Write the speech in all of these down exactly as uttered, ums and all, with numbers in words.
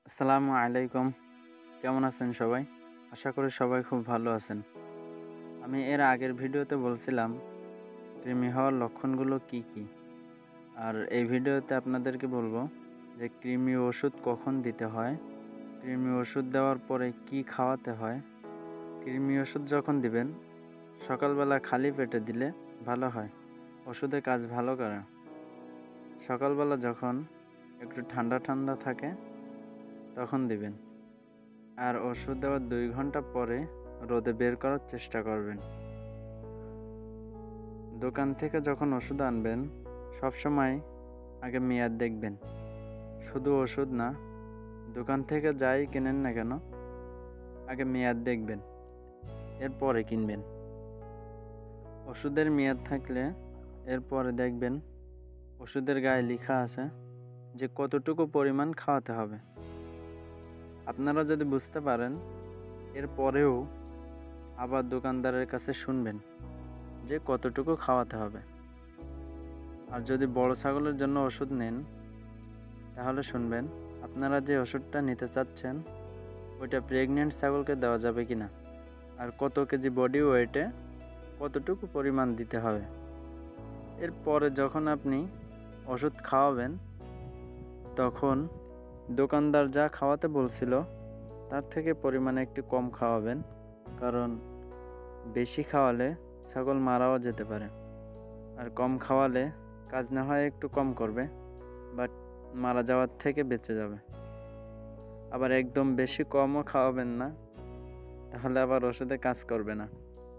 আসসালামু আলাইকুম। কেমন আছেন সবাই? আশা করি সবাই খুব ভালো আছেন। আমি এর আগের ভিডিওতে বলছিলাম কৃমি হওয়ার লক্ষণগুলো কি, কি? আর এই ভিডিওতে আপনাদেরকে বলবো যে কৃমি ওষুধ কখন দিতে হয়, কৃমি ওষুধ দেওয়ার পরে কি খাওয়াতে হয়। কৃমি ওষুধ যখন দিবেন সকালবেলা খালি পেটে দিলে ভালো হয়, ওষুধে কাজ ভালো করে। সকালবেলা যখন একটু ঠান্ডা ঠান্ডা থাকে তখন দিবেন। আর ওষুধ দেওয়ার দুই ঘন্টা পরে রোদে বের করার চেষ্টা করবেন। দোকান থেকে যখন ওষুধ আনবেন সবসময় আগে মেয়াদ দেখবেন। শুধু ওষুধ না, দোকান থেকে যাই কেনেন না কেন আগে মেয়াদ দেখবেন, এরপরে কিনবেন। ওষুধের মেয়াদ থাকলে এরপরে দেখবেন ওষুধের গায়ে লেখা আছে যে কতটুকু পরিমাণ খাওয়াতে হবে। আপনারা যদি বুঝতে পারেন এরপরেও আবার দোকানদারের কাছে শুনবেন যে কতটুকু খাওয়াতে হবে। আর যদি বড় ছাগলের জন্য ওষুধ নেন তাহলে শুনবেন আপনারা যে ওষুধটা নিতে চাচ্ছেন ওইটা প্রেগনেন্ট ছাগলকে দেওয়া যাবে কিনা, আর কত কেজি বডি ওয়েটে কতটুকু পরিমাণ দিতে হবে। এরপরে যখন আপনি ওষুধ খাওয়াবেন তখন দোকানদার যা খাওয়াতে বলছিল তার থেকে পরিমাণে একটু কম খাওয়াবেন, কারণ বেশি খাওয়ালে ছাগল মারাও যেতে পারে। আর কম খাওয়ালে কাজ না হয় একটু কম করবে, বাট মারা যাওয়ার থেকে বেঁচে যাবে। আবার একদম বেশি কমও খাওয়াবেন না, তাহলে আবার ওষুধে কাজ করবে না।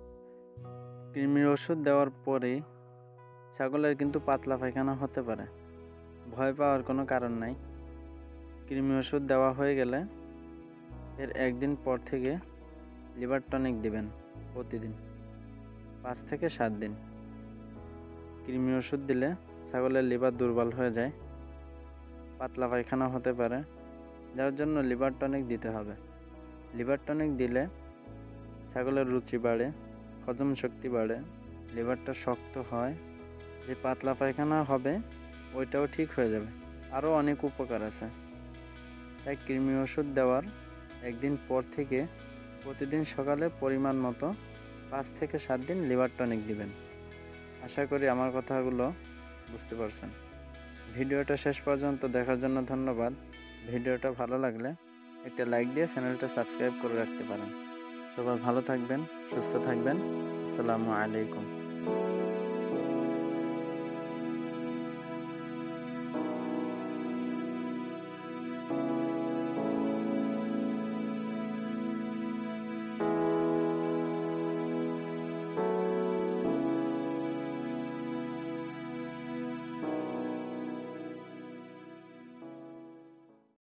কৃমির ওষুধ দেওয়ার পরে ছাগলের কিন্তু পাতলা পায়খানা হতে পারে, ভয় পাওয়ার কোনো কারণ নাই। কৃমি ওষুধ দেওয়া হয়ে গেলে এর একদিন পর থেকে লিভার টনিক দিবেন প্রতিদিন, পাঁচ থেকে সাত দিন। কৃমি ওষুধ দিলে ছাগলের লিভার দুর্বল হয়ে যায়, পাতলা পায়খানা হতে পারে, যার জন্য লিভার টনিক দিতে হবে। লিভার টনিক দিলে ছাগলের রুচি বাড়ে, হজম শক্তি বাড়ে, লিভারটা শক্ত হয়, যে পাতলা পায়খানা হবে ওইটাও ঠিক হয়ে যাবে। আরও অনেক উপকার আছে। তাই কৃমি ওষুধ দেওয়ার একদিন পর থেকে প্রতিদিন সকালে পরিমাণ মতো পাঁচ থেকে সাত দিন লিভার টনিক দিবেন। আশা করি আমার কথাগুলো বুঝতে পারছেন। ভিডিওটা শেষ পর্যন্ত দেখার জন্য ধন্যবাদ। ভিডিওটা ভালো লাগলে একটা লাইক দিয়ে চ্যানেলটা সাবস্ক্রাইব করে রাখতে পারেন। সবাই ভালো থাকবেন, সুস্থ থাকবেন। আসসালামু আলাইকুম।